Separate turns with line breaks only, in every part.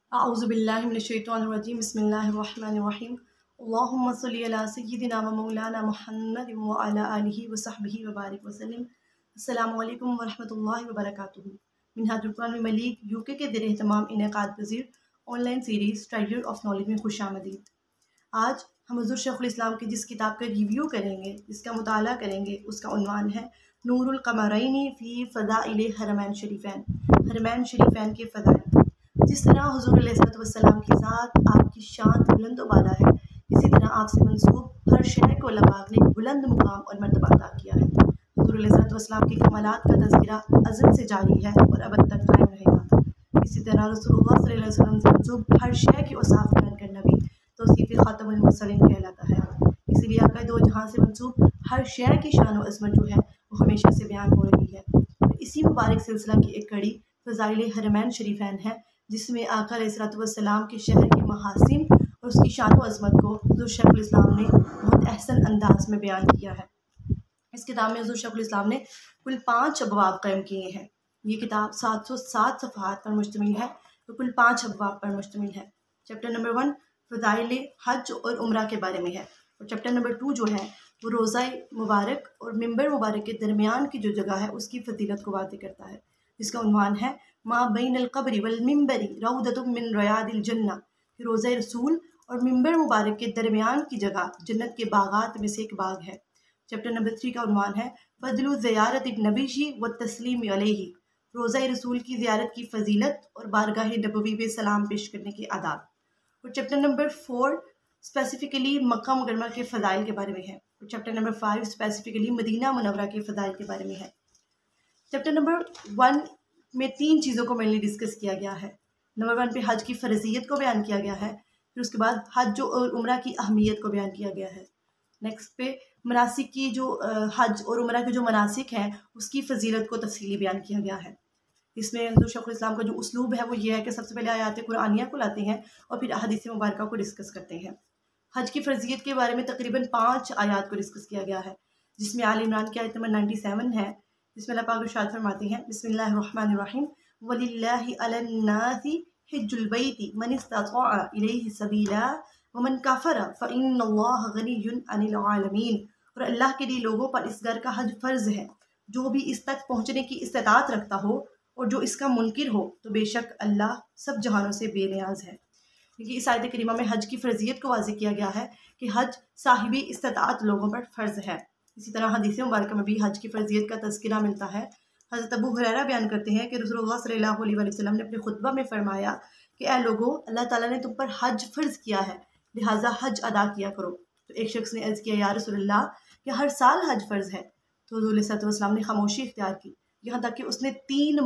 अऊज़ुबिल्लाहि मिनश्शैतानिर्रजीम बिस्मिल्लाहिर्रहमानिर्रहीम अल्लाहुम्मा सल्लि अला सय्यिदिना व मौलाना मुहम्मद व अला आलिहि व सहबिहि व बारिक वसल्लम। अस्सलामु अलैकुम व रहमतुल्लाहि व बरकातुहू। मिनहाजुल कुरान मलीक यूके के ज़ेर एहतमाम इनेकाद पज़ीर online series treasure of knowledge में खुशामदीद। आज हम हुज़ूर शेखुल इस्लाम की जिस किताब का रिव्यू करेंगे, जिसका मुताला करेंगे, उसका उन्वान है नूरुल कमरैनी फ़ी फ़ज़ाइल हरमैन शरीफ़ैन, हरमैन शरीफ़ैन के फ़ज़ाइल। जिस तरह हुज़ूर अलैहिस्सलाम की ज़ात, आपकी शान बुलंद वाला है, इसी तरह आपसे मंसूब हर शय को अल्लाह पाक ने बुलंद मुकाम और मर्तबा अता किया है। हुज़ूर अलैहिस्सलाम के कमालात का तज़किरा अज़ल से जारी है और अब तक कायम रहेगा। इसी तरह रसूलुल्लाह सल्लल्लाहु अलैहि वसल्लम से मंसूब हर शय की औसाफ़ बयान करना भी तौसीफ़ ख़ातमुल मुरसलीन कहलाता है। इसीलिए आक़ाए दो जहाँ से मंसूब हर शय की शान व अज़मत जो है वो हमेशा से बयान हो रही है। तो इसी मुबारक सिलसिला की एक कड़ी फ़ज़ाइल हरमैन शरीफ़ैन है, जिसमें आका अलैहिस्सलाम के शहर के महासिन और उसकी शान व अज़मत को हुज़ूर शेखुल इस्लाम ने बहुत अहसन अंदाज में बयान किया है। इस किताब में हुज़ूर शेखुल इस्लाम ने कुल 5 अबवाब कायम किए हैं। ये किताब 707 सफ़हात पर मुश्तमिल है, तो कुल 5 अबवाब पर मुश्तमिल है। चैप्टर नंबर 1 फ़ज़ाइल हज और उम्रा के बारे में है, और चैप्टर नंबर 2 जो है वो रोज़ा मुबारक और मिंबर मुबारक के दरमियान की जो जगह है उसकी फ़जीलत को वाज़ेह करता है, जिसका उन्वान है मा बैनल क़ब्रि वल मिंबरी रौदतुम मिन रियादिल जन्नह। रोज़ा रसूल और मिंबर मुबारक के दरमियान की जगह जन्नत के बागात में से एक बाग है। चैप्टर नंबर 3 का उन्वान है फ़ज़्लु ज़ियारत नबी व तस्लीम अलैहि, रोज़ा रसूल की ज़ियारत की फ़जीलत और बारगाह नबवी पे सलाम पेश करने के आदाब। और चैप्टर नंबर 4 स्पेसिफ़िकली मक्का मुकर्रमा के फ़ज़ाइल के बारे में है, और चैप्टर नंबर 5 स्पेसिफ़िकली मदीना मुनव्वरा के फ़ज़ाइल के बारे में है। चैप्टर नंबर 1 में 3 चीज़ों को मेनली डिस्कस किया गया है। नंबर 1 पे हज की फ़र्ज़ियत को बयान किया गया है, फिर उसके बाद हज और उम्रा की अहमियत को बयान किया गया है। नेक्स्ट पे मनासिक की जो हज और उम्रा के जो मनासिक हैं उसकी फ़जीलत को तफ़सीली बयान किया गया है। इसमें हुज़ूर शेखुल इस्लाम का जो उस्लूब है वो ये है कि सबसे पहले आयात कुरानिया को लाते हैं और फिर अहादीस मुबारका को डिस्कस करते हैं। हज की फ़र्ज़ियत के बारे में तकरीबन 5 आयात को डिस्कस किया गया है, जिसमें आल इमरान की आयत नंबर 97 है, जिसमें अल्लाह पाक इरशाद फरमाते हैं बिस्मिल्लाहिर्रहमानिर्रहीम वलिल्लाहि अलन्नासि हिज्जुल बैति मन इस्तताअ इलैहि सबीला व मन कफर फ़इन्नल्लाह गनिय्युन अनिल आलमीन। और अल्लाह के लिए लोगों पर इस घर का हज फ़र्ज़ है जो भी इस तक पहुँचने की इस्तिताअत रखता हो, और जो इसका मुनकिर हो तो बेशक अल्लाह सब जहानों से बेनियाज है। क्योंकि इस आयत करीमा में हज की फ़र्ज़ियत को वाज़ेह किया गया है कि हज साहिबी इस्तिताअत लोगों पर फ़र्ज़ है। इसी तरह हदीस मुबारक में भी हज की फ़र्ज़ियत का तज़किरा मिलता है। हज़रत अबू हुरैरा बयान करते हैं कि रसूलुल्लाह सल्लल्लाहु अलैहि वसल्लम ने अपने खुतबा में फ़रमाया कि ऐ लोगों, अल्लाह ताला ने तुम पर हज फ़र्ज़ किया है, लिहाजा हज अदा किया करो। तो एक शख्स ने अर्ज़ किया, या रसूलल्लाह, कि हर साल हज फ़र्ज़ है? तो हुज़ूर सल्लल्लाहु अलैहि वसल्लम ने खामोशी इख्तियार की, यहाँ तक कि उसने 3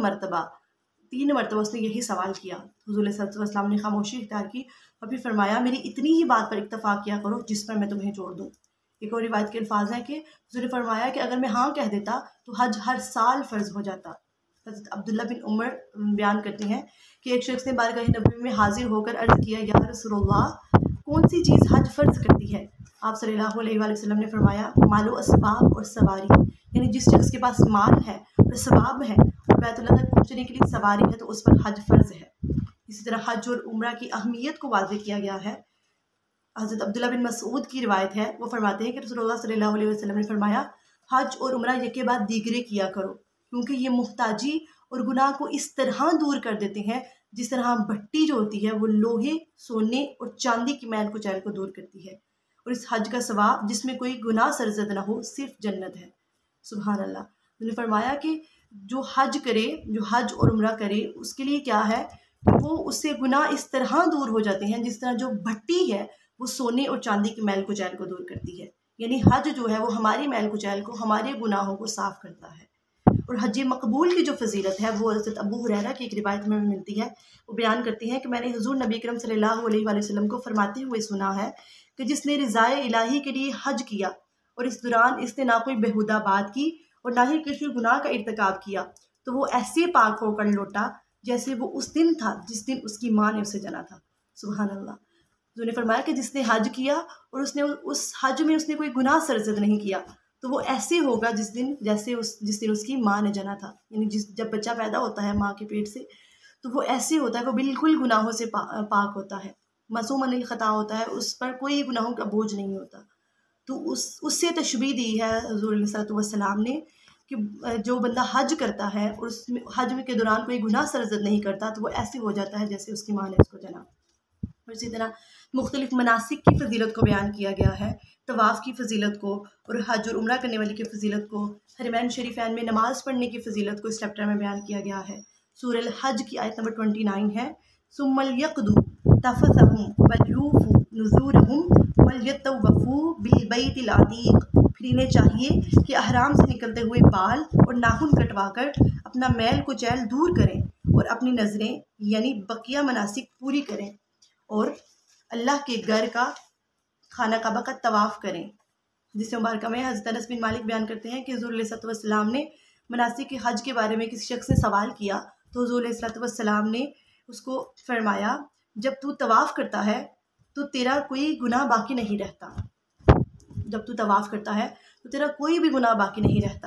मरतबा उसने यही सवाल किया। हुज़ूर सल्लल्लाहु अलैहि वसल्लम ने खामोशी इख्तियार की और फिर फरमाया, मेरी इतनी ही बात पर इत्तफ़ा किया करो जिस पर मैं तुम्हें जोड़ दूँ। एक और रिवायत के अल्फाज हैं कि हुज़ूर ने फरमाया कि अगर मैं हाँ कह देता तो हज हर साल फ़र्ज़ हो जाता। हज़रत अब्दुल्ला बिन उमर बयान करते हैं कि एक शख्स ने बारगाह नबवी में हाजिर होकर अर्ज़ किया, या रसूलल्लाह, कौन सी चीज़ हज फ़र्ज़ करती है? आप सल्लल्लाहु अलैहि वसल्लम ने फरमाया, मालो असबाब और सवारी, यानी जिस शख्स के पास माल है और सबाब है और बैतुल्लाह तक पहुँचने के लिए सवारी है तो उस पर हज फ़र्ज़ है। इसी तरह हज और उम्रा की अहमियत को वाज़ेह किया गया है। हज़रत अब्दुल्ला बिन मसऊद की रिवायत है, वो फरमाते हैं कि रसूलुल्लाह सल्लल्लाहु अलैहि वसल्लम ने फरमाया, हज और उम्रा यके बाद दीगरे किया करो, क्योंकि ये मुहताजी और गुनाह को इस तरह दूर कर देते हैं जिस तरह भट्टी जो होती है वो लोहे, सोने और चांदी की मैल कुचैल को दूर करती है। और इस हज का सवाब जिसमें कोई गुनाह सरजद ना हो, सिर्फ जन्नत है। सुभान अल्लाह। उन्होंने फरमाया कि जो हज करे, जो हज और उम्रा करे, उसके लिए क्या है कि वो उससे गुनाह इस तरह दूर हो जाते हैं जिस तरह जो भट्टी है वो सोने और चांदी की मैल कुचैल को दूर करती है। यानी हज जो है वो हमारी मैल कुचैल को, हमारे गुनाहों को साफ़ करता है। और हज मकबूल की जो फजीलत है वो हज़रत अबू हुरैरा की एक रिवायत में मिलती है। वो बयान करती हैं कि मैंने हुज़ूर नबी करम सल्लल्लाहु अलैहि वसल्लम को फरमाते हुए सुना है कि जिसने रिज़ाए इलाही के लिए हज किया और इस दौरान इसने ना कोई बेहुदा बात की और ना ही किसी गुनाह का इर्तिकाब किया, तो वो ऐसे पाक होकर लौटा जैसे वो उस दिन था जिस दिन उसकी माँ ने उसे जना था। सुभान अल्लाह। उन्होंने फरमाया कि जिसने हज किया और उसने उस हज में उसने कोई गुनाह सरजद नहीं किया, तो वो ऐसे होगा जिस दिन उसकी माँ ने जना था। यानी जब बच्चा पैदा होता है माँ के पेट से, तो वो ऐसे होता है, वो बिल्कुल गुनाहों से पाक होता है, मासूम अनिल ख़ता होता है, उस पर कोई गुनाहों का बोझ नहीं होता। तो उससे तशबीह दी है हुज़ूर अलैहिस्सलातु वस्सलाम ने कि जो बंदा हज करता है और उसमें हज के दौरान कोई गुनाह सरज़द नहीं करता, तो वो ऐसे हो जाता है जैसे उसकी माँ ने उसको जना। और इसी तरह मुख्तलिफ़ मनासिक की फ़जीलत को बयान किया गया है, तवाफ़ की फ़जीलत को और हज और उम्रा करने वाले की फ़जीलत को, हरमैन शरीफ़ैन में नमाज़ पढ़ने की फ़जीलत को इस चैप्टर में बयान किया गया है। सूरह हज की आयत नंबर 29 है, सुम्मल यक़दू तफ़सहुम वल्यूफ़ू नुज़ूरहुम वल्यतवफ़ू बिलबैतिल अतीक़। फिर इन्हें चाहिए कि अहराम से निकलते हुए बाल और नाखून कटवाकर अपना मैल कुचैल दूर करें और अपनी नज़रें यानी बकिया मनासिक पूरी करें और अल्लाह के घर का खाना काबा का तवाफ़ करें। जिस मुबारक में हज़रत अनस बिन मालिक बयान करते हैं कि हुज़ूर अलैहिस्सलातु वस्सलाम ने मनासिक के हज के बारे में किसी शख्स से सवाल किया, तो हुज़ूर अलैहिस्सलातु वस्सलाम ने उसको फरमाया, जब तू तवाफ़ करता है तो तेरा कोई गुनाह बाकी नहीं रहता। जब तू तवाफ़ करता है तो तेरा कोई भी गुनाह बाकी नहीं रहता।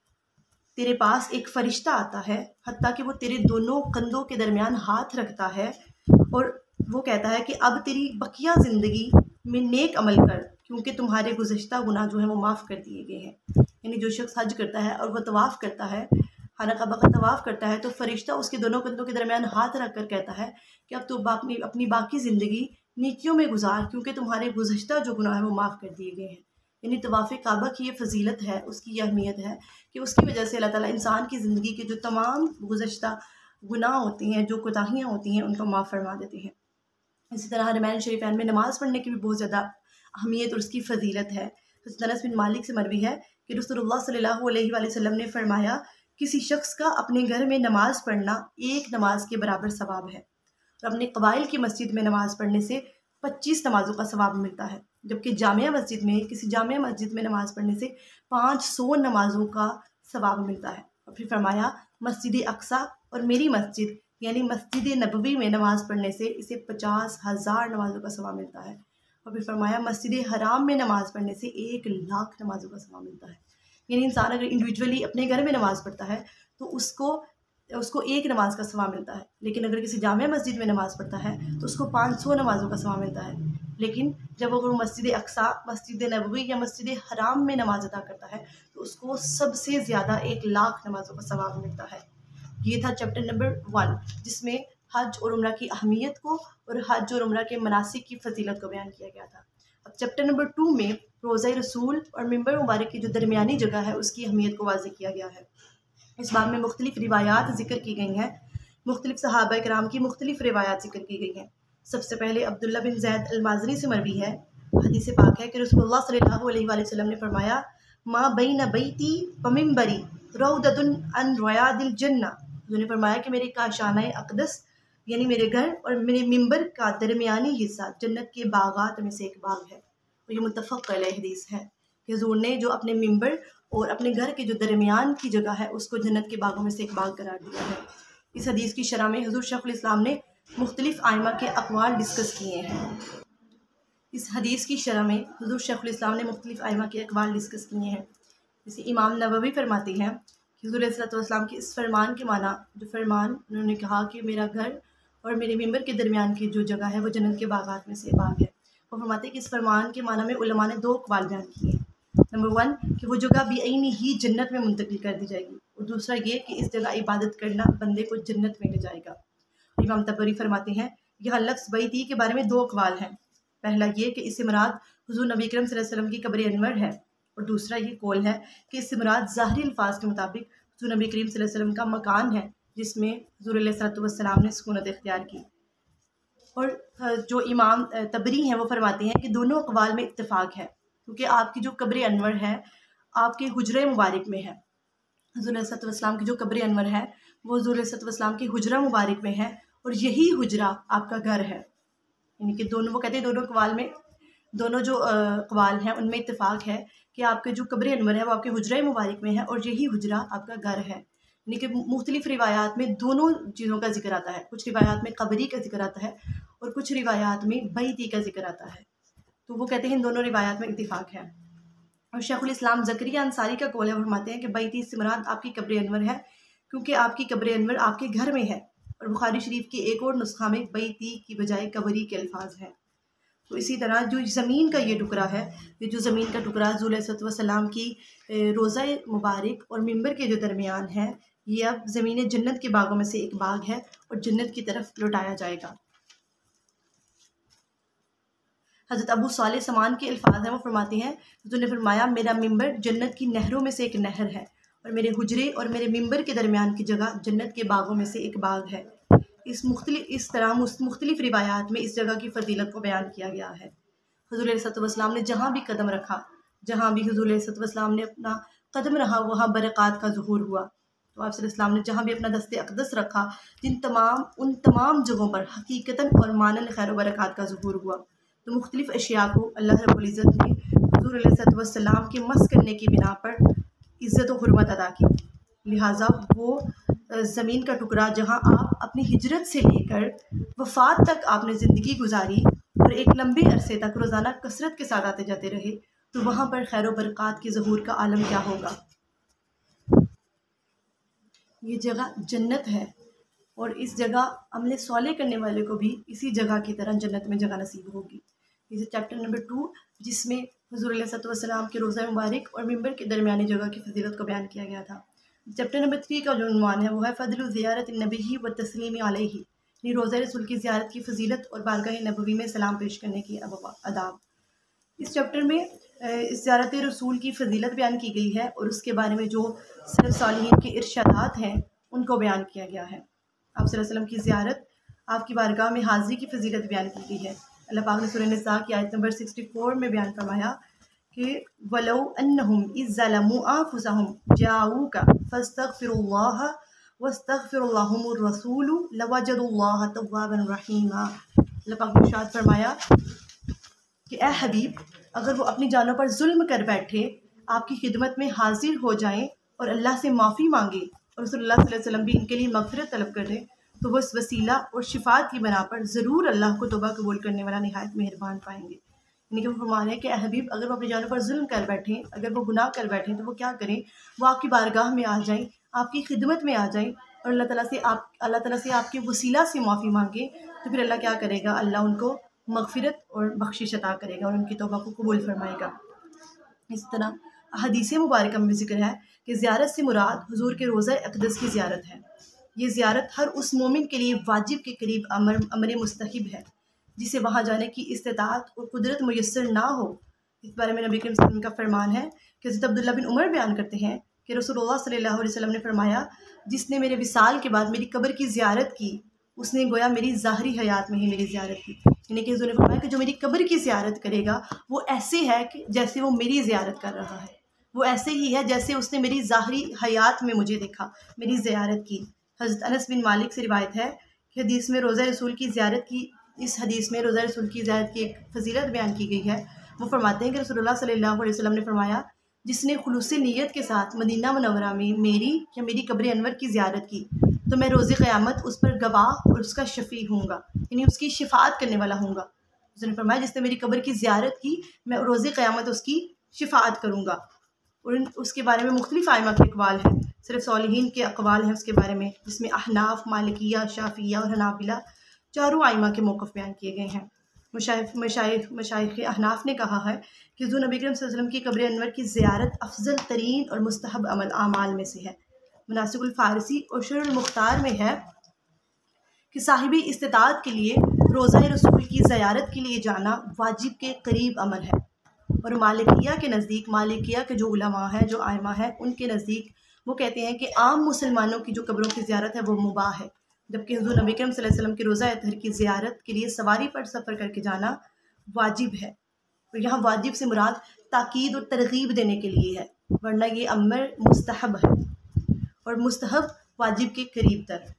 तेरे पास एक फ़रिश्ता आता है, हत्ता कि वो तेरे दोनों कंधों के दरमियान हाथ रखता है और वो कहता है कि अब तेरी बकिया ज़िंदगी में नेक अमल कर, क्योंकि तुम्हारे गुज़श्ता गुनाह जो है वो माफ़ कर दिए गए हैं। यानी जो शख्स हज करता है और वह तवाफ़ करता है, खाना काबा का तवाफ़ करता है, तो फ़रिश्ता उसके दोनों कंधों के दरमियान हाथ रख कर कहता है कि अब तो अपनी बाकी ज़िंदगी नेकियों में गुजार, क्योंकि तुम्हारे गुज़श्ता जो गुनाह है वो माफ़ कर दिए गए हैं। यानी तवाफ़ काबा की ये फ़जीलत है, उसकी ये अहमियत है कि उसकी वजह से अल्लाह ताला इंसान की ज़िंदगी के जो तमाम गुज़श्ता गुनाह होती हैं, जो कोताहियाँ होती हैं, उनको माफ़ फरमा देते हैं। इसी तरह हरमैन शरीफ़ैन में नमाज़ पढ़ने की भी बहुत ज़्यादा अहमियत और उसकी फ़जीलत है। हज़रत अनस बिन मालिक से मरवी है कि रसूलुल्लाह सल्लल्लाहु अलैहि वसल्लम ने फरमाया, किसी शख्स का अपने घर में नमाज़ पढ़ना एक नमाज के बराबर सवाब है और अपने कबाइल की मस्जिद में नमाज़ पढ़ने से 25 नमाज़ों का सवाब मिलता है, जबकि जामिया मस्जिद में किसी जामिया मस्जिद में नमाज़ पढ़ने से 500 नमाज़ों का सवाब मिलता है। और फिर फरमाया, मस्जिद अक्सा और मेरी मस्जिद यानी मस्जिद नबवी में नमाज़ पढ़ने से इसे 50,000 नमाज़ों का सवाब मिलता है। और फिर फरमाया, मस्जिद हराम में नमाज़ पढ़ने से 1,00,000 नमाज़ों का सवाब मिलता है। यानी इंसान अगर इंडिविजुअली अपने घर में नमाज़ पढ़ता है तो उसको एक नमाज का सवाब मिलता है, लेकिन अगर किसी जामिया मस्जिद में नमाज़ पढ़ता है तो उसको 500 नमाज़ों का सवाब मिलता है। लेकिन जब अगर वो मस्जिद अक्सा, मस्जिद नबवी या मस्जिद हराम में नमाज अदा करता है तो उसको सबसे ज़्यादा 1,00,000 नमाज़ों का सवाब मिलता है। ये था चैप्टर नंबर 1, जिसमें हज और उम्रा की अहमियत को और हज और उम्रा के मनासिक की फजीलत को बयान किया गया था। अब चैप्टर नंबर 2 में रोज़ा रसूल और मिंबर मुबारक की जो दरमियानी जगह है उसकी अहमियत को वाज़ेह किया गया है। इस बाब में मुख्तलिफ रिवायात ज़िक्र की गई हैं, मुख्तलिफ सहाबा कराम की मुख्तलिफ रिवायात ज़िक्र की गई हैं। सबसे पहले अब्दुल्ला बिन ज़ैद अल-माज़नी से मरवी है, हदीस पाक है कि रसूलुल्लाह सल्लल्लाहु अलैहि वसल्लम ने फरमाया, मा बैन बैती व मिंबरी रौदतुन अन रयादिल जन्नह। उन्होंने फरमाया कि मेरे काशाना अक़दस यानी मेरे घर और मेरे मिंबर का दरमियानी हिस्सा जन्नत के बागात में से एक बाग है। और ये मुत्तफ़क़ अलैह हदीस है कि हुज़ूर ने जो अपने मिंबर और अपने घर के जो दरमियान की जगह है उसको जन्नत के बागों में से एक बाग करार दिया है। इस हदीस की शरह में हुज़ूर शेखुल इस्लाम ने मुख्तलिफ़ आइमा के अक़वाल डिस्कस किए हैं। इस हदीस की शरह में हुज़ूर शेखुल इस्लाम ने मुख्तलिफ़ आइमा के अक़वाल डिस्कस किए हैं। जैसे इमाम नववी फरमाते हैं कि हुज़ूर अलैहिस्सलाम के इस फरमान के माना, जो फरमान उन्होंने कहा कि मेरा घर और मेरे मिंबर के दरमियान की जो जगह है वो जन्नत के बागात में से बाग है, वो फरमाते हैं कि इस फरमान के माना में उलमा ने 2 अक़वाल बयान किए हैं। नंबर 1 कि वो जगह बेअनी ही जन्नत में मुंतकिल कर दी जाएगी, और दूसरा ये कि इस जगह इबादत करना बंदे को जन्नत में ले जाएगा। इमाम तबरी फरमाते हैं, यह लफ्ज़ बैती के बारे में 2 अक़वाल हैं। पहला ये कि इससे मुराद हुज़ूर नबी अकरम सल्लल्लाहु अलैहि वसल्लम की कब्र अनवर है, और दूसरा ये कौल है कि इससे मुराद ज़ाहिरी अल्फाज के मुताबिक हुज़ूर नबी करीम सल्लल्लाहु अलैहि वसल्लम का मकान है जिसमें हुज़ूर अलैहिस्सलातु वस्सलाम ने सुकूनत इख्तियार की। और जो इमाम तबरी हैं वो फरमाते हैं कि दोनों अक़वाल में इत्तिफ़ाक़ है, क्योंकि आपकी जो कब्र अनवर है आपके हुजरे मुबारक में है। हुज़ूर अलैहिस्सलातु वस्सलाम की जो कब्र अनवर है वो हुज़ूर अलैहिस्सलातु वस्सलाम के हुजरा मुबारक में है, और यही हुजरा आपका घर है। यानी कि दोनों, वो कहते हैं दोनों अक़वाल में, दोनों जो अक़वाल हैं उनमें इत्तिफ़ाक़ है कि आपके जो कब्र अनवर है वो आपके हुजरा मुबारक में है और यही हुजरा आपका घर है। यानी कि मुख्तलिफ़ रिवायात में दोनों चीज़ों का ज़िक्र आता है। कुछ रिवायात में कब्री का ज़िक्र आता है और कुछ रिवायात में बैती का ज़िक्र आता है। तो वो कहते हैं इन दोनों रिवायात में इत्तिफ़ाक़ है। और शेखुल इस्लाम ज़करिया अंसारी का कौल है, फरमाते हैं कि बैती से मुराद आपकी कब्र अनवर है, क्योंकि आपकी कब्र अनवर आपके घर में है। और बुखारी शरीफ के एक और नुस्खा में बैती की बजाय कबरी के अल्फाज हैं। तो इसी तरह जो ज़मीन का ये टुकड़ा है, ये जो ज़मीन का टुकड़ा हुज़ूर अलैहिस्सलाम की रोज़ा मुबारक और मिंबर के जो दरमियान है, ये अब ज़मीन जन्नत के बागों में से एक बाग है और जन्नत की तरफ लौटाया जाएगा। हज़रत अबू सालेह समान के अल्फाज हैं, वो फरमाते हैं, हुज़ूर ने फरमाया, मेरा मिंबर जन्नत की नहरों में से एक नहर है और मेरे हुजरे और मेरे मिंबर के दरमियान की जगह जन्नत के बागों में से एक बाग है। इस तरह मुख्तलिफ़ रिवायात में इस जगह की फजीलत को बयान किया गया है। हुज़ूर अलैहिस्सलातु वस्सलाम ने जहाँ भी कदम रखा, जहाँ भी हुज़ूर अलैहिस्सलातु वस्सलाम ने अपना कदम रहा, वहाँ बरक़ात का ज़ुहूर हुआ। तो आप सल्लल्लाहु अलैहि वसल्लम ने जहाँ भी अपना दस्ते अक़दस रखा, उन तमाम जगहों पर हकीकतन और मानन खैर व बरक़ात का ज़ुहूर हुआ। तो मुख्तलिफ़ अशिया को अल्लाह रब्बुल इज़्ज़त ने हुज़ूर अलैहिस्सलातु वस्सलाम के मस करने की बिना पर इज़्ज़त व हुर्मत अदा की। लिहाजा वो ज़मीन का टुकड़ा जहाँ आप अपनी हिजरत से लेकर वफ़ात तक आपने ज़िंदगी गुजारी और एक लंबे अरसे तक रोज़ाना कसरत के साथ आते जाते रहे, तो वहाँ पर खैर व बरक़ात के ज़हूर का आलम क्या होगा। ये जगह जन्नत है और इस जगह अमल सालेह करने वाले को भी इसी जगह की तरह जन्नत में जगह नसीब होगी। इसे चैप्टर नंबर 2, जिसमें हुज़ूर अलैहिस्सलातु वस्सलाम के रोज़ा मुबारक और मिंबर के दरमियानी जगह की फजीलत को बयान किया गया था। चैप्टर नंबर 3 का जो उन्वान है वो है फ़ज़्लु ज़ियारत नबी व तस्लीम अलैहि, यानी रोज़ा रसूल की ज़ियारत की फजीलत और बारगाह नबवी में सलाम पेश करने की अदाब। इस चैप्टर में इस ज़ियारत रसूल की फजीलत बयान की गई है और उसके बारे में जो सलफ़ सालिहीन के इरशादात हैं उनको बयान किया गया है। आप सल्लल्लाहु अलैहि वसल्लम की ज़ियारत, आपकी बारगाह में हाज़िरी की फजीलत बयान की गई है। अल्लाह पाक ने सूरह निसा की आयत नंबर 64 में बयान फरमाया कि वलौ अन्नहुम इज़ ज़लमू अनफुसहुम जाऊका फस्तगफिरुल्लाह वस्तगफिरुल्लाहुमुर रसूल लवजदुल्लाह तव्वाबन रहीमा। अल्लाह पाक ने इरशाद फरमाया कि ए हबीब, अगर वो अपनी जानों पर जुल्म कर बैठे, आपकी खिदमत में हाजिर हो जाएं और अल्लाह से माफ़ी मांगे और रसूलुल्लाह सल्लल्लाहु अलैहि वसल्लम भी इनके लिए मग़फ़िरत तलब कर दें, तो वो इस वसीला और शिफ़ात की बना पर ज़रूर अल्लाह को तौबा कबूल करने वाला निहायत मेहरबान पाएंगे। यानी कि वो फरमा रहे हैं कि ए हबीब, अगर वो अपनी जानों पर जुल्म कर बैठें, अगर वो गुनाह कर बैठें, तो वो क्या करें, वो आपकी बारगाह में आ जाएं, आपकी खिदमत में आ जाएं और अल्लाह ताला से आपके वसीला से माफ़ी मांगे, तो फिर अल्लाह क्या करेगा, अल्लाह उनको मग़फ़िरत और बख्शिश अता करेगा और उनकी तौबा को कबूल फरमाएगा। इस तरह हदीस मुबारक में ज़िक्र है कि ज़ियारत से मुराद हुज़ूर के रोज़ा अक़दस की ज़ियारत है। ये ज़ियारत हर उस मोमिन के लिए वाजिब के करीब अमर मुस्तहिब है जिसे वहाँ जाने की इस्तिताअत और कुदरत मुयस्सर ना हो। इस बारे में नबी करीम सल्लल्लाहु अलैहि वसल्लम का फरमान है कि हज़रत अब्दुल्लाह बिन उमर बयान करते हैं कि रसूलुल्लाह सल्लल्लाहु अलैहि वसल्लम ने फरमाया, जिसने मेरे विसाल के बाद मेरी कब्र की ज़ियारत की, उसने गोया मेरी ज़ाहरी हयात में ही मेरी ज़ियारत की। यानी कि हुज़ूर ने फरमाया कि जो मेरी कब्र की ज़ियारत करेगा वो ऐसे है कि जैसे वो मेरी ज़ियारत कर रहा है, वो ऐसे ही है जैसे उसने मेरी ज़ाहरी हयात में मुझे देखा, मेरी ज़ियारत की। हज़रत अनस बिन मालिक से रिवायत है कि हदीस में रोज़ा रसूल की ज़ियारत की इस हदीस में रोज़ा रसूल की ज़ियारत की एक फजीलत बयान की गई है। वो फरमाते हैं कि रसूलुल्लाह सल्लल्लाहु अलैहि वसल्लम ने फरमाया, जिसने खुलूस नीयत के साथ मदीना मुनव्वरा में मेरी कब्र अनवर की ज़ियारत की, तो मैं रोज़े क़यामत उस पर गवाह और उसका शफ़ी हूँगा, यानी उसकी शिफ़ात करने वाला हूँगा। उसने फरमाया, जिसने मेरी कब्र की ज़ियारत की, मैं रोज़े क़यामत उसकी शिफ़ात करूँगा। और उसके बारे में मुख्तलिफ़ आइमा के अक़वाल हैं, सिर्फ सालिहीन के अक़वाल हैं उसके बारे में, जिसमें अहनाफ, मालिकिया, शाफ़िया और हनाबिला चारों आइमा के मौक़िफ़ बयान किए गए हैं। मशाइख़ अहनाफ ने कहा है कि हुज़ूर नबी करीम सल्लल्लाहु अलैहि वसल्लम की कब्र अनवर की ज़ियारत अफ़ज़ल तरीन और मुस्तहब अमाल में से है। मुनासिबुल फ़ारसी और शुरुल मुख्तार में है कि साहिबी इस्तिताअत के लिए रोज़ा रसूल की ज़ियारत के लिए जाना वाजिब के करीब अमल है। और मालिकिया के नज़दीक, मालिकिया के जो उलमा है, जो आइमा है, उनके नज़दीक वो कहते हैं कि आम मुसलमानों की जो कब्रों की ज़ियारत है वो मुबाह है, जबकि हुज़ूर नबी करीम सल्लल्लाहु अलैहि वसल्लम के रोज़ा अतहर की ज़ियारत के लिए सवारी पर सफ़र करके जाना वाजिब है। तो यहाँ वाजिब से मुराद ताकीद और तरगीब देने के लिए है, वरना ये अमर मुस्तहब है और मुस्तहब वाजिब के करीब तर।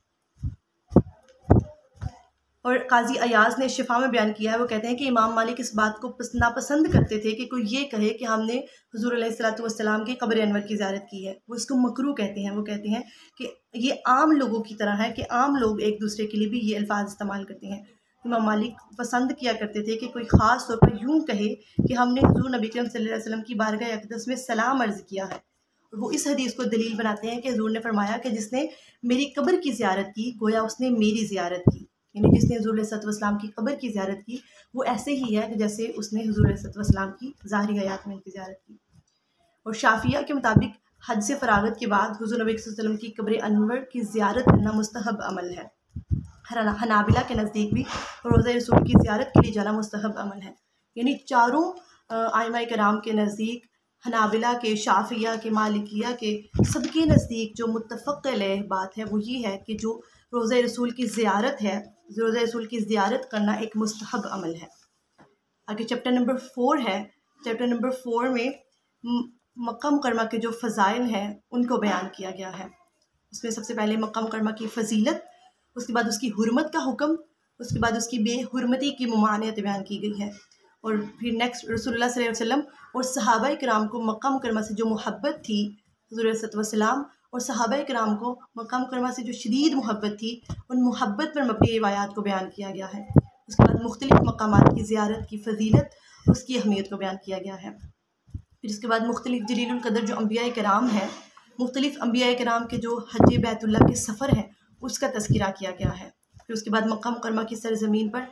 और काजी अयाज ने शिफा में बयान किया है, वो कहते हैं कि इमाम मालिक इस बात को नापसंद करते थे कि कोई ये कहे कि हमने हुज़ूर अलैहिस्सलातु वस्सलाम की कब्र अनवर की ज़ियारत की है। वो इसको मकरूह कहते हैं। वो कहते हैं कि ये आम लोगों की तरह है कि आम लोग एक दूसरे के लिए भी ये अल्फाज इस्तेमाल करते हैं। इमाम मालिक पसंद किया करते थे कि कोई ख़ास तौर पर यूँ कहे कि हमने हुज़ूर नबी करीम सल्लल्लाहु अलैहि वसल्लम की बारगाह अक़दस में सलाम अर्ज़ किया है वो इस हदीस को दलील बनाते हैं कि हुज़ूर ने फरमाया कि जिसने मेरी कब्र की ज़ियारत की गोया उसने मेरी ज़ियारत की, यानी जिसने हुज़ूर अलैहिस्सलाम की कब्र की ज़ियारत की वो ऐसे ही है कि जैसे उसने हुज़ूर अलैहिस्सलाम की ज़ाहिरी हयात में उनकी ज़ियारत की। और शाफिया के मुताबिक हज से फ़रागत के बाद हुज़ूर नबी सल्लल्लाहु अलैहि वसल्लम की कब्र अनवर की ज़ियारत करना मुस्तहब अमल है। हनाबिला के नज़दीक भी रोज़ा रसूल की ज़ियारत के लिए जाना मुस्तहब अमल है। यानी चारों आइमा कराम के नज़दीक, हनाबिला के, शाफिया के, मालिकिया के, सबके नज़दीक जो मुत्तफ़क़ अलैह बात है वो ये है कि जो रोज़ा रसूल की ज़ियारत है, रोज़ा रसूल की ज़ियारत करना एक मुस्तहब अमल है। आगे चैप्टर नंबर 4 है। चैप्टर नंबर 4 में मक्का मुकरमा के जो फ़ज़ाइल हैं उनको बयान किया गया है। उसमें सबसे पहले मक्का मुकरमा की फ़जीलत, उसके बाद उसकी हुर्मत का हुक्म, उसके बाद उसकी बेहुरमती की मुमानियत बयान की गई है। और फिर नेक्स्ट रसूलुल्लाह सल्लल्लाहु अलैहि वसल्लम और सहाबाए किराम को मक्का मुकरमा से जो मोहब्बत थी, हुज़ूर अलैहि सलाम और सहाबाए किराम को मक्का मुकरमा से जो शदीद मोहब्बत थी, उन मोहब्बत पर मबनी रिवायात को बयान किया गया है। उसके बाद मुख्तलिफ़ मकामात की ज़ियारत की फ़जीलत, उसकी अहमियत को बयान किया गया है। फिर उसके बाद मुख्तलिफ़ जलीलुल कदर जो अंबिया कराम हैं, मुख्तलिफ़ अंबिया कराम के जो हज बैतुल्लाह के सफ़र हैं उसका तज़किरा किया गया है। फिर उसके बाद मक्का मुकरमा की सरज़मीन पर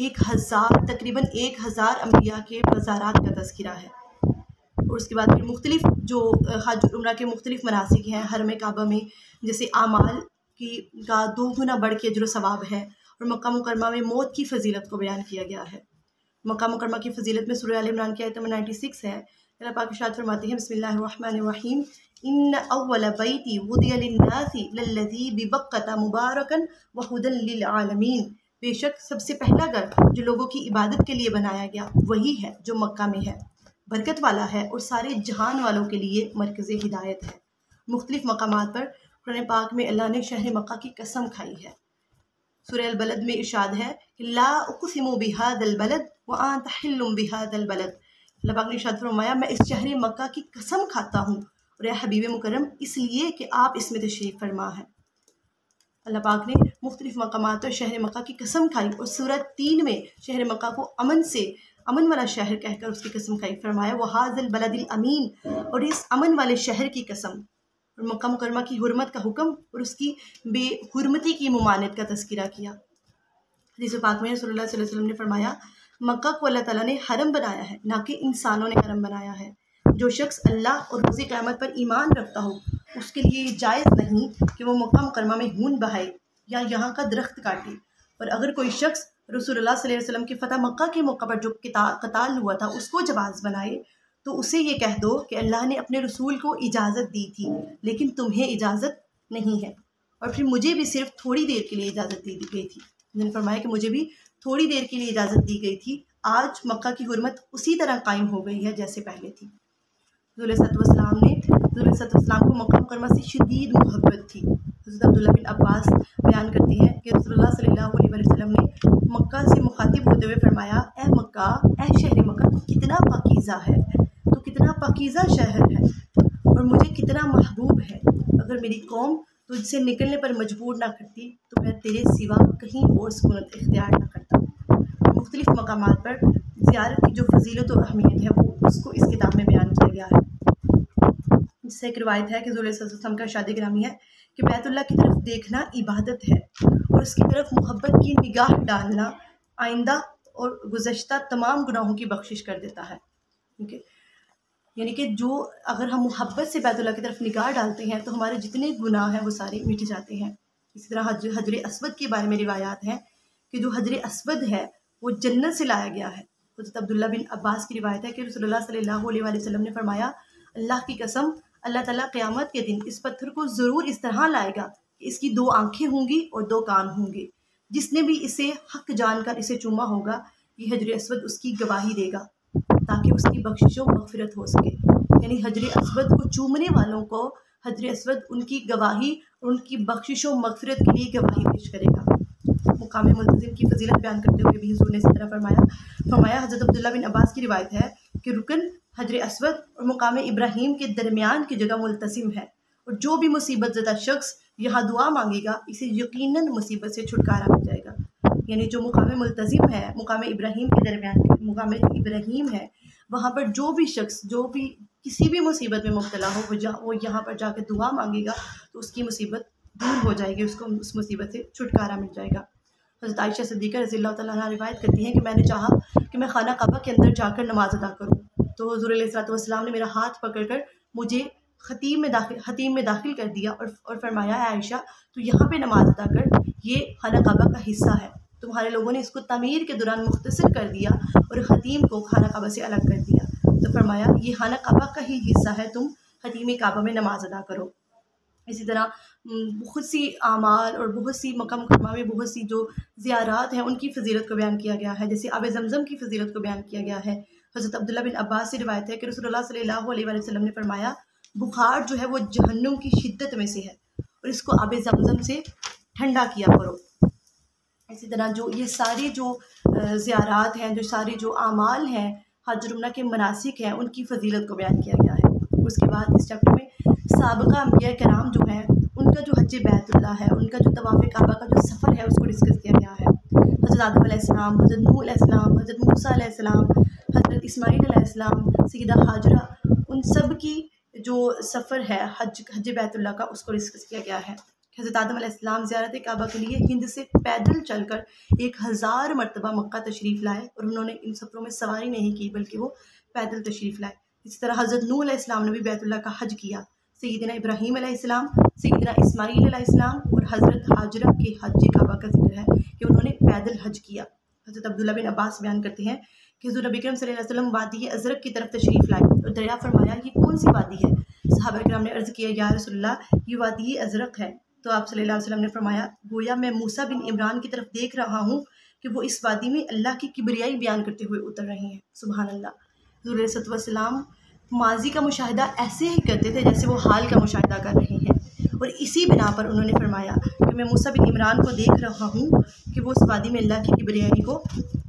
तकरीबन 1000 अंबिया के मज़ारात का तज़किरा है। और उसके बाद फिर मुख्तलिफ़ जो हज और उम्रा के मुख्तलिफ़ मनासिक हैं हरम काबा में, जैसे आमाल की का 2 गुना बढ़ के अजर सवाब है। और मक्का मुकरमा में मौत की फ़जीलत को बयान किया गया है। मक्का मुकरमा की फ़जीलत में सूरह आल इमरान की आयत नंबर 96 है। अल्लाह पाक इरशाद फरमाते हैं, बिस्मिल्लाहिर्रहमानिर्रहीम, इन्न अव्वल बैती वुदिया लिन्नासी लल्लज़ी बिबक्कता मुबारकन व हुदन लिल आलमीन। बेशक सबसे पहला घर जो लोगों की इबादत के लिए बनाया गया वही है जो मक्का में है, बरकत वाला है और सारे जहान वालों के लिए मरकज़ हिदायत है। मुख्तलिफ़ मकामात पर कुरान पाक में अल्लाह ने शहर मक्का की कसम खाई है। सूरह अल बलद में इरशाद है कि ला उक़सिमु बिहादल बलद व अंत हिल्लुम बिहादल बलद। अल्लाह पाक ने इरशाद फरमाया, मैं इस शहर मक्का की कसम खाता हूँ और या हबीब मुकर्रम इसलिए कि आप इसमें तशरीफ़ फरमा है। अल्लाह पाक ने मुख्तलिफ़ मकामात पर शहर मक्का की कसम खाई और सूरह 3 में शहर मक्का को अमन वाला शहर कहकर उसकी कसम खाई। फरमाया वहाज़ल बलदिल अमीन, और इस अमन वाले शहर की कसम। और मक्का मुकरमा की हुर्मत का हुक्म और उसकी बेहुरमती की मुमानियत का तज़किरा किया। हदीस पाक में रसूलुल्लाह सल्लल्लाहु अलैहि वसल्लम ने फरमाया, मक्का को अल्लाह ताला ने हरम बनाया है, ना कि इंसानों ने हरम बनाया है। जो शख्स अल्लाह और रोज़ क़यामत पर ईमान रखता हो उसके लिए जायज़ नहीं कि वो मक्का मुकरमा में खून बहाए या यहाँ का दरख्त काटे। और अगर कोई शख्स रसूलुल्लाह सल्लल्लाहु अलैहि वसल्लम की फ़तह मक्का के मौका पर जो क़ताल हुआ था उसको जवाज़ बनाए तो उसे ये कह दो कि अल्लाह ने अपने रसूल को इजाज़त दी थी लेकिन तुम्हें इजाज़त नहीं है, और फिर मुझे भी सिर्फ थोड़ी देर के लिए इजाज़त दी गई थी। उन्होंने फरमाया कि मुझे भी थोड़ी देर के लिए इजाज़त दी गई थी, आज मक्का की हुर्मत उसी तरह कायम हो गई है जैसे पहले थी। हुज़ूर सल्लल्लाहु को मक्का मुकरमा से शदीद मोहब्बत थी। हज़रत अब्दुल्लाह बिन अब्बास बयान करते हैं कि रसूलुल्लाह सल्लल्लाहु अलैहि वसल्लम ने मक्का से मुखातिब होते हुए फरमाया, ए मक्का, ए शहर मक्का, तो कितना पाकीज़ा है, तो कितना पाकीज़ा शहर है और मुझे कितना महबूब है। अगर मेरी कौम तुझसे निकलने पर मजबूर ना करती तो मैं तेरे सिवा कहीं और सुकूनत इख्तियार ना करता। मुख्तलिफ़ मकामात पर ज़ियारत की जो फजीलत और अहमियत है वो उसको इस किताब में बयान किया गया है। इससे एक रिवायत है कि हुज़ूर सल्लल्लाहु अलैहि वसल्लम का शादी गिरामी है कि बैतुल्लाह की तरफ देखना इबादत है और उसकी तरफ मोहब्बत की निगाह डालना आइंदा और गुज़श्ता तमाम गुनाहों की बख्शिश कर देता है। ठीक है, यानी कि जो अगर हम मोहब्बत से बैतुल्लाह की तरफ निगाह डालते हैं तो हमारे जितने गुनाह हैं वो सारे मिट जाते हैं। इसी तरह हजर अस्वद के बारे में रिवायात हैं कि जो हजर अस्वद है वो जन्नत से लाया गया है। हज़रत अब्दुल्लाह बिन अब्बास की रिवायत है कि रसूलुल्लाह सल्लल्लाहु अलैहि वसल्लम ने फरमाया, अल्लाह की कसम, अल्लाह ताला क़यामत के दिन इस पत्थर को ज़रूर इस तरह लाएगा कि इसकी 2 आँखें होंगी और 2 कान होंगे। जिसने भी इसे हक जानकर इसे चूमा होगा ये हजर अस्वद उसकी गवाही देगा ताकि उसकी बख्शिश व मग़फ़िरत हो सके। यानी हजर अस्वद को चूमने वालों को हजर अस्वद उनकी गवाही और उनकी बख्शिश व मग़फ़िरत के लिए गवाही पेश करेगा। मुकाम मुल्तज़िम की फजीलत बयान करते हुए भी हुज़ूर ने इस तरह फरमाया। हज़रत अब्दुल्लाह बिन अब्बास की रिवायत है कि रुकन हजर अस्वद और मुकाम इब्राहीम के दरमियान की जगह मुल्तज़िम है और जो भी मुसीबत ज़दा शख्स यहाँ दुआ मांगेगा इसे यकीनन मुसीबत से छुटकारा मिल जाएगा। यानी जो मुकाम मुल्तज़िम है, मुकाम इब्राहीम के दरमियान मुकाम इब्राहीम है, वहाँ पर जो भी शख्स जो भी किसी भी मुसीबत में मुब्तला हो, वो यहाँ पर जाकर दुआ मांगेगा तो उसकी मुसीबत दूर हो जाएगी, उसको उस मुसीबत से छुटकारा मिल जाएगा। हज़रत आयशा सिद्दीक़ा रज़ियल्लाहु तआला अन्हा रिवायत करती हैं कि मैंने चाहा कि मैं खाना काबा के अंदर जाकर नमाज़ अदा करूँ, तो हुज़ूर अलैहिस्सलातु वस्सलाम ने मेरा हाथ पकड़कर मुझे खतीम में दाखिल कर दिया और फरमाया, आयशा तो यहाँ पे नमाज़ अदा कर, ये खाना काबा का हिस्सा है, तुम्हारे लोगों ने इसको तमीर के दौरान मुख्तसर कर दिया और खतीम को खाना काबा से अलग कर दिया। तो फरमाया ये खाना काबा का ही हिस्सा है, तुम खतीम काबा में नमाज़ अदा करो। इसी तरह बहुत सी आमाल और बहुत सी मक्का मुकर्रमा में बहुत सी जो ज़ियारात हैं उनकी फ़जीलत को बयान किया गया है। जैसे आब ज़मज़म की फ़जीलत को बयान किया गया है। हज़रत अब्दुल्लाह बिन अब्बास से रिवायत है कि रसूलुल्लाह सल्लल्लाहु अलैहि वसल्लम ने फरमाया, बुखार जो है वो जहन्नुम की शिद्दत में से है और इसको आब ज़मज़म से ठंडा किया करो। इसी तरह जो ये सारी जो ज़ियारात हैं, जो सारी जो आमाल हैं, हज और उम्रा के मनासिक हैं, उनकी फ़जीलत को बयान किया गया है। उसके बाद इस चैप्टर में साबिक़ा अंबिया कराम जो हैं उनका जो हज बैतुल्लाह है, उनका जो तवाफ़ काबा का जो सफ़र है उसको डिस्कस किया गया है। हज़रत आदम अलैहिस्सलाम, हज़रत नूह अलैहिस्सलाम, हज़रत मूसा अलैहिस्सलाम, हज़रत इस्माईल अलैहिस्सलाम, सैयदा हाजरा, उन सब की जो सफ़र है हज बैतुल्लाह का उसको डिस्कस किया गया है। हज़रत आदम अलैहिस्सलाम ज़ियारत काबा के लिए हिंद से पैदल चलकर 1000 मरतबा मक्का तशरीफ़ लाए और उन्होंने इन सफ़रों में सवारी नहीं की बल्कि वो पैदल तशरीफ़ लाए। इसी तरह हज़रत नूह अलैहिस्सलाम ने भी बैतुल्लाह का हज किया। सैयदना इब्राहीम अलैहिस्सलाम, सैयदना इस्माईल अलैहिस्सलाम और हज़रत हाजरा के हज काबा का जिक्र है कि उन्होंने पैदल हज किया। हज़रत अब्दुल्लाह बिन अब्बास बयान करते हैं कि हुज़ूर नबी अकरम सल्लल्लाहु अलैहि वसल्लम वादी अज़रक की तरफ तशरीफ़ लाए और दरिया फरमाया, ये कौन सी वादी है? सहाबा किराम ने अर्ज़ किया, या रसूलल्लाह ये वादी अज़रक है। तो आप सल्लल्लाहु अलैहि वसल्लम ने फरमाया, गोया मैं मूसा बिन इमरान की तरफ देख रहा हूँ कि वो इस वादी में अल्लाह की किबरियाई बयान करते हुए उतर रहे हैं। सुभान अल्लाह। हुज़ूर अलैहि वसल्लम माजी का मुशाहिदा ऐसे ही करते थे जैसे वो हाल का मुशाहिदा कर रहे हैं और इसी बिना पर उन्होंने फरमाया कि मैं मूसा बिन इमरान को देख रहा हूँ कि वो उस वादी में अल्लाह की किबरियाई को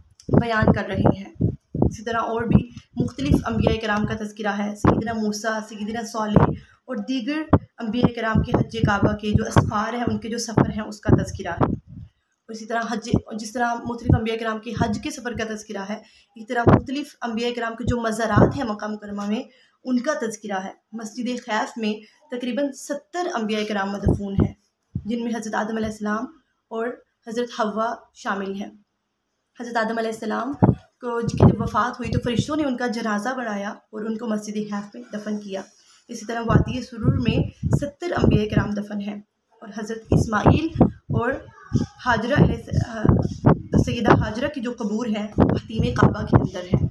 बयान कर रहे हैं। इसी तरह और भी मुख्तलिफ़ अम्बिया कराम का तज़किरा है। सैयदना मूसा, सैयदना सालेह और दीगर अम्बिया कराम के हज काबा के जो असफ़ार हैं, उनके जो सफ़र हैं उसका तज़किरा है। और इसी तरह जिस तरह मुख्तलिफ़ अम्बिया कराम के हज के सफ़र का तज़किरा है, इसी तरह मुख्तलिफ़ अम्बिया कराम के जो मज़ारात हैं मक्का मुकर्रमा में उनका तज़किरा है। मस्जिद खैफ में तकरीबन 70 अम्बिया कराम मदफून हैं, जिनमें हज़रत आदम अलैहिस्सलाम और हज़रत हव्वा शामिल हैं। हज़रत आदम अलैहिस्सलाम को जब वफ़ात हुई तो फरिश्तों ने उनका जनाजा बढ़ाया और उनको मस्जिद खैफ में दफन किया। इसी तरह वादी सुरूर में 70 अम्बिया कराम दफन हैं और हज़रत इस्माईल और हाजरा सैयदा हाजरा की जो कबूर है वो खतीम काबा के अंदर है।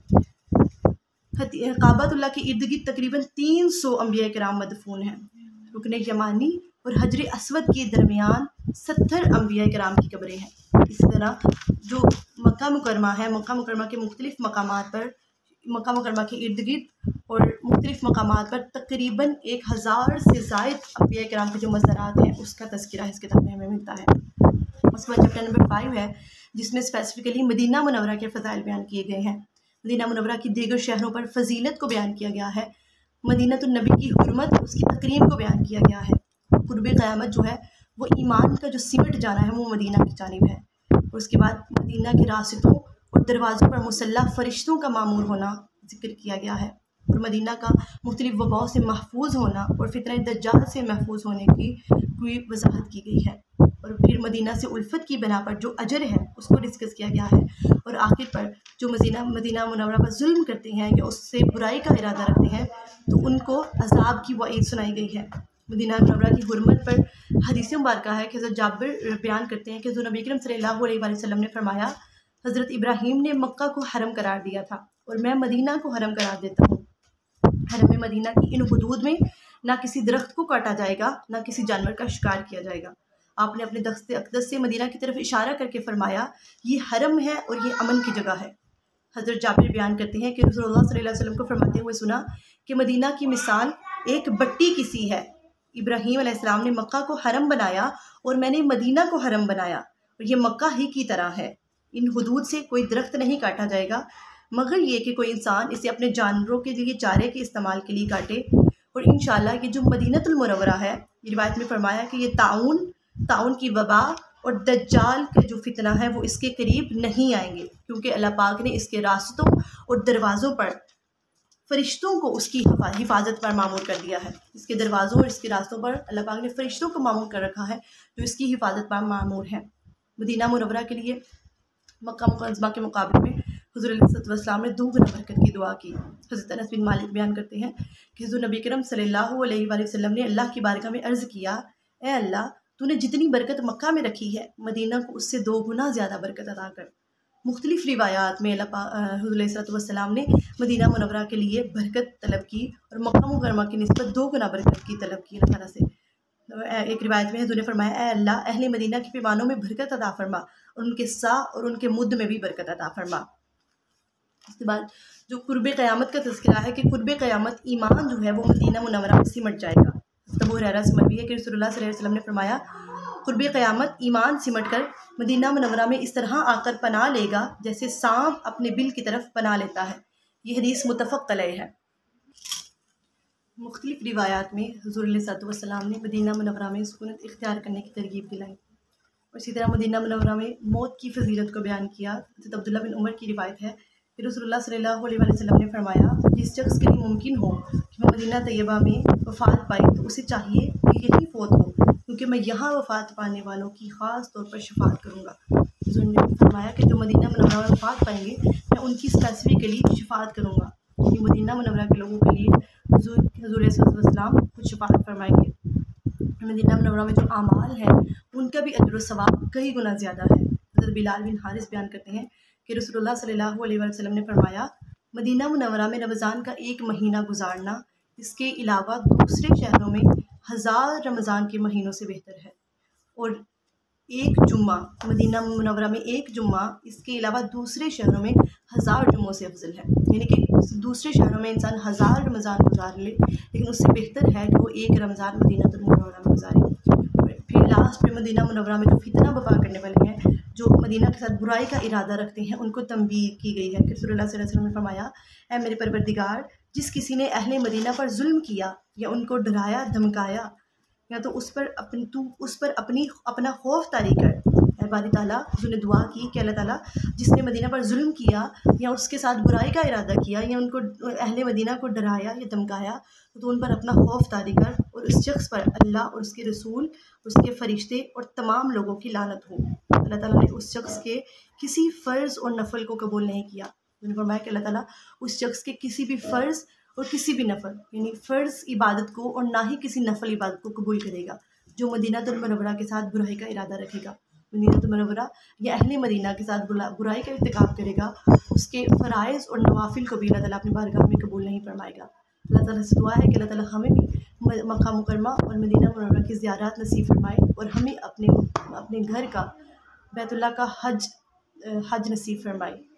काबातुल्लाह के इर्द गिर्द तकरीबन 300 अम्बिया कराम मदफून हैं। रुकन यमानी और हजर असवद के दरमियान 70 अम्बिया कराम की कब्रें हैं। इसी तरह जो मक्का मुकरमा है, मक्का मुकरमा के मुख्तलिफ़ मकामात पर, मक्का मुकरमा के इर्द गिर्द और मुख्तलिफ़ मकामात पर तकरीबन 1000 से ज़ायद अम्बिया कराम के जो मज़ारात हैं उसका तज़किरा इस किताब में हमें मिलता है। उसके बाद चैप्टर नंबर 5 है जिसमें स्पेसिफ़िकली मदीना मुनव्वरा के फ़ज़ाइल बयान किए गए हैं। मदीना मुनव्वरा की दीगर शहरों पर फजीलत को बयान किया गया है। मदीनतुन नबी की हुर्मत, उसकी तकरीम को बयान किया गया है। कुर्ब क़यामत जो है वो ईमान का जो सिमट जाना है वो मदीना की जानिब है। और उसके बाद मदीना के रास्तों और दरवाज़ों पर मुसल्लह फ़रिश्तों का मामूर होना जिक्र किया गया है और मदीना का मुख्तलिफ़ वबाओं से महफूज होना और फितने दज्जाल से महफूज होने की पूरी वजाहत की गई है। और फिर मदीना से उल्फत की बना पर जो अजर है उसको डिस्कस किया गया है। और आखिर पर जो मदीना मुनव्वरा पर जुल्म करते हैं या उससे बुराई का इरादा रखते हैं तो उनको अज़ाब की वईद सुनाई गई है। मदीना मुनव्वरा की हुर्मत पर हदीस मुबारका है कि हज़रत जाबिर बयान करते हैं कि हुज़ूर नबी अकरम सल्लल्लाहु अलैहि वसल्लम ने फरमाया, हज़रत इब्राहीम ने मक्का को हरम करार दिया था और मैं मदीना को हरम करार देता हूँ। हरम मदीना की इन हुदूद में ना किसी दरख्त को काटा जाएगा, ना किसी जानवर का शिकार किया जाएगा। आपने अपने दस्ते अक़दस से मदीना की तरफ इशारा करके फरमाया, ये हरम है और ये अमन की जगह है। हज़रत जाबिर बयान करते हैं कि रसूलुल्लाह सल्लल्लाहु अलैहि वसल्लम को फरमाते हुए सुना कि मदीना की मिसाल एक बट्टी की सी है। इब्राहीम अलैहिस्सलाम ने मक्का को हरम बनाया और मैंने मदीना को हरम बनाया और ये मक्का ही की तरह है। इन हुदूद से कोई दरख्त नहीं काटा जाएगा मगर ये कि कोई इंसान इसे अपने जानवरों के लिए चारे के इस्तेमाल के लिए काटे। और इंशाअल्लाह ये जो मदीनतुल मुनव्वरा है, रिवायत में फरमाया कि ये ताउन की वबा और दज्जाल का जो फितना है वो इसके करीब नहीं आएंगे क्योंकि अल्लाह पाक ने इसके रास्तों और दरवाज़ों पर फ़रिश्तों को उसकी हिफाजत पर मामूर कर दिया है। इसके दरवाज़ों और इसके रास्तों पर अल्लाह पाक ने फ़रिश्तों को मामूर कर रखा है जो इसकी हिफाजत पर मामूर हैं। मदीना मुनव्वरा के लिए मक्का मुकद्दमा के मुकाबले में हुज़ूर अलैहिस्सलाम ने 2 गुना बरकत की दुआ की। हज़रत अनस बिन मालिक बयान करते हैं कि हुज़ूर नबी करम सल्लल्लाहु अलैहि वसल्लम ने अल्लाह की बारगाह में अर्ज़ किया, ए अल्लाह, तूने जितनी बरकत मक्का में रखी है, मदीना को उससे 2 गुना ज़्यादा बरकत अता कर। मुख्तलिफ़ रिवायात में हुज़ूर अलैहिस्सलाम ने मदीना मुनव्वरा के लिए बरकत तलब की और मक्का मुकर्रमा की निस्बत 2 गुना बरकत की तलब की अल्लाह ताला से। एक रिवायत में हुज़ूर ने फरमाया, ए अल्लाह, अहले मदीना के पैमानों में बरकत अता फरमा और उनके सा और उनके मुद्द में भी बरकत अता फरमा। इसके बाद जो कुर्बे क़यामत का तज़किरा है कि कुर्बे क़यामत ईमान जो है वो मदीना मुनव्वरा में सिमट जाएगा। अबू हुरैरा से मरवी है कि रसूलुल्लाह सल्लल्लाहु अलैहि वसल्लम ने फरमाया, कुर्बे क़यामत ईमान सिमट कर मदीना मुनव्वरा में इस तरह आकर पनाह लेगा जैसे सांप अपने बिल की तरफ पनाह लेता है। ये हदीस मुत्तफ़क़ अलैह है। मुख्तलिफ़ रिवायात में हुज़ूर अलैहिस्सलाम ने मदीना मुनव्वरा में सुकूनत इख्तियार करने की तरगीब दिलाई और इसी तरह मदीना मुनव्वरा में मौत की फजीलत को बयान किया। हज़रत अब्दुल्लाह बिन उमर की रिवायत है कि रसूलुल्लाह सल्लल्लाहु अलैहि वसल्लम ने फरमाया, जिस शख्स के लिए मुमकिन हो कि वह मदीना तैयबा में वफ़ात पाए तो उसे चाहिए कि यही फ़ौत हो, क्योंकि मैं यहाँ वफ़ात पाने वालों की ख़ास तौर पर शफ़ाअत करूँगा। हुज़ूर ने फरमाया कि जो मदीना मुनव्वरा में वफ़ात पाएंगे मैं उनकी स्पेसिफिकली शफ़ाअत करूँगा, यानी मदीना मुनव्वरा के लोगों के लिए हुज़ूर अलैहिस्सलाम खुद शफ़ाअत फरमाएंगे। मदीना मुनव्वरा में जो आमाल है उनका भी अजर व सवाब कई गुना ज़्यादा है। हज़रत बिलाल बिन हारिस बयान करते हैं कि रसूलुल्लाह सल्लल्लाहु अलैहि वसल्लम ने फरमाया, मदीना मुनव्वरा में रमज़ान का 1 महीना गुजारना इसके अलावा दूसरे शहरों में 1000 रमज़ान के महीनों से बेहतर है। और एक जुम्मा, मदीना मुनव्वरा में 1 जुम्मा इसके अलावा दूसरे शहरों में 1000 जुम्मों से अफजल है। यानी कि दूसरे शहरों में इंसान 1000 रमज़ान गुजार ले, लेकिन उससे बेहतर है कि वो 1 रमज़ान मदीना मुनव्वरा में गुजारे। फिर लास्ट में मदीना मुनव्वरा में जो फितना बपा करने वाले हैं, जो मदीना के साथ बुराई का इरादा रखते हैं, उनको तंबीह की गई है कि रसूलुल्लाह सल्लल्लाहु अलैहि वसल्लम ने फरमाया, ऐ मेरे परवरदिगार, जिस किसी ने अहले मदीना पर जुल्म किया या उनको डराया धमकाया या तो उस पर अपना खौफ तारी कर। बारी ताला हुज़ूर ने दुआ की कि अल्लाह ताला, जिसने मदीना पर जुल्म किया या उसके साथ बुराई का इरादा किया या उनको अहले मदीना को डराया या धमकाया तो उन पर अपना खौफ तारी कर और उस शख्स पर अल्लाह और उसके रसूल, उसके फ़रिश्ते और तमाम लोगों की लानत हो। अल्लाह ताला ने उस शख्स के किसी फ़र्ज़ और नफल को कबूल नहीं किया। उन्होंने फरमाया कि अल्लाह ताला उस शख्स के किसी भी फ़र्ज़ और किसी भी नफल, यानी फ़र्ज़ इबादत को और ना ही किसी नफल इबादत को कबूल करेगा जो मदीनातुल मुनव्वरा के साथ बुराई का इरादा रखेगा। मदीनातुल मुनव्वरा या अहले मदीना के साथ बुराई का इर्तिकाब करेगा, उसके फ़राइज़ और नवाफिल को भी अल्लाह ताला अपनी बारगाह में कबूल नहीं फरमाएगा। अल्लाह ताला से दुआ है कि अल्लाह ताला हमें भी मक्का मुकर्रमा और मदीना मुनव्वरा की ज़ियारत नसीब फरमाए और हमें अपने घर का बैतुल्लाह का हज नसीब फरमाए।